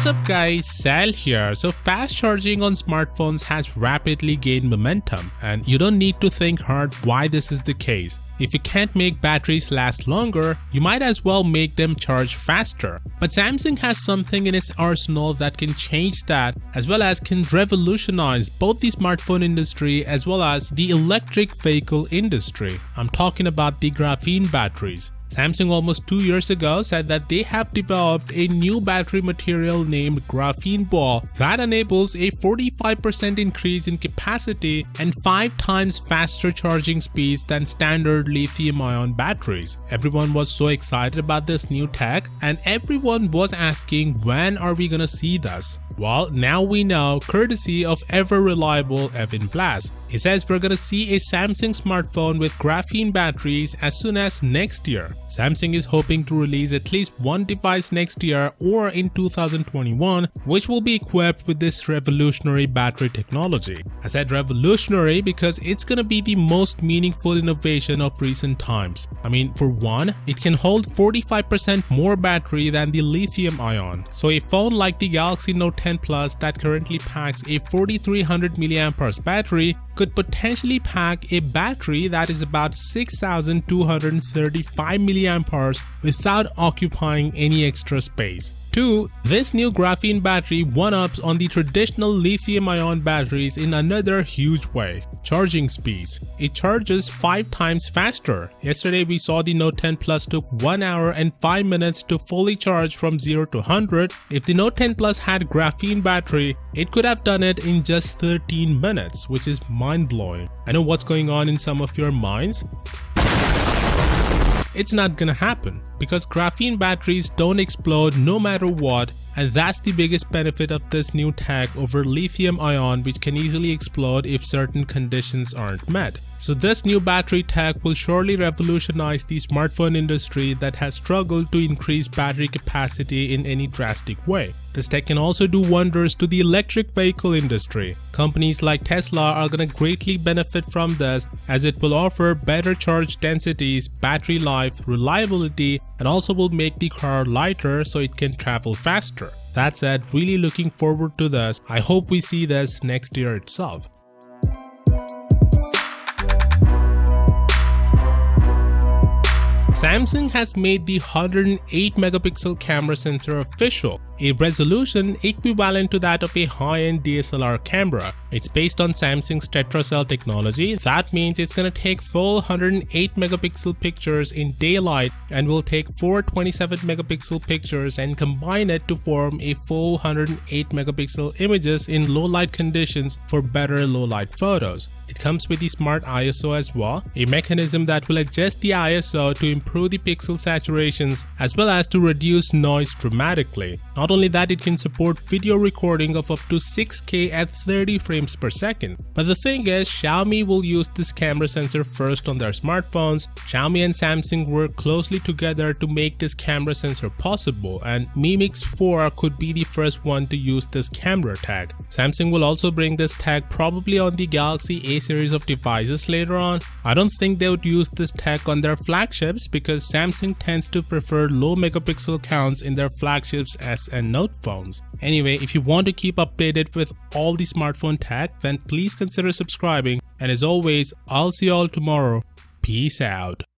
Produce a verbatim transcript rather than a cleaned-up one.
What's up guys, Sal here. So fast charging on smartphones has rapidly gained momentum, and you don't need to think hard why this is the case. If you can't make batteries last longer, you might as well make them charge faster. But Samsung has something in its arsenal that can change that, as well as can revolutionize both the smartphone industry as well as the electric vehicle industry. I'm talking about the graphene batteries. Samsung almost two years ago said that they have developed a new battery material named graphene ball that enables a forty-five percent increase in capacity and five times faster charging speeds than standard lithium-ion batteries. Everyone was so excited about this new tech, and everyone was asking, when are we gonna see this? Well, now we know, courtesy of ever-reliable Evan Blass. He says we're gonna see a Samsung smartphone with graphene batteries as soon as next year. Samsung is hoping to release at least one device next year or in two thousand twenty-one, which will be equipped with this revolutionary battery technology. I said revolutionary because it's gonna be the most meaningful innovation of recent times. I mean, for one, it can hold forty-five percent more battery than the lithium ion. So a phone like the Galaxy Note ten Plus that currently packs a forty-three hundred milliamp hour battery could potentially pack a battery that is about six thousand two hundred thirty-five milliamp hours without occupying any extra space. two. This new graphene battery one-ups on the traditional lithium-ion batteries in another huge way: charging speeds. It charges five times faster. Yesterday we saw the Note ten Plus took one hour and five minutes to fully charge from zero to one hundred. If the Note ten Plus had graphene battery, it could have done it in just thirteen minutes, which is mind-blowing. I know what's going on in some of your minds. It's not gonna happen because graphene batteries don't explode no matter what, and that's the biggest benefit of this new tech over lithium ion, which can easily explode if certain conditions aren't met. So this new battery tech will surely revolutionize the smartphone industry that has struggled to increase battery capacity in any drastic way. This tech can also do wonders to the electric vehicle industry. Companies like Tesla are going to greatly benefit from this, as it will offer better charge densities, battery life, reliability, and also will make the car lighter so it can travel faster. That said, really looking forward to this. I hope we see this next year itself. Samsung has made the one hundred eight megapixel camera sensor official, a resolution equivalent to that of a high-end D S L R camera. It's based on Samsung's Tetracell technology. That means it's gonna take full one hundred eight megapixel pictures in daylight and will take four twenty-seven megapixel pictures and combine it to form a full one hundred eight megapixel images in low light conditions for better low light photos. It comes with the smart I S O as well, a mechanism that will adjust the I S O to improve the pixel saturations as well as to reduce noise dramatically. Not only that, it can support video recording of up to six K at thirty frames per second. But the thing is, Xiaomi will use this camera sensor first on their smartphones. Xiaomi and Samsung work closely together to make this camera sensor possible, and Mi Mix four could be the first one to use this camera tag. Samsung will also bring this tag probably on the Galaxy A series of devices later on. I don't think they would use this tech on their flagships because Samsung tends to prefer low megapixel counts in their flagships S and Note phones. Anyway, if you want to keep updated with all the smartphone tech, then please consider subscribing, and as always, I'll see you all tomorrow. Peace out.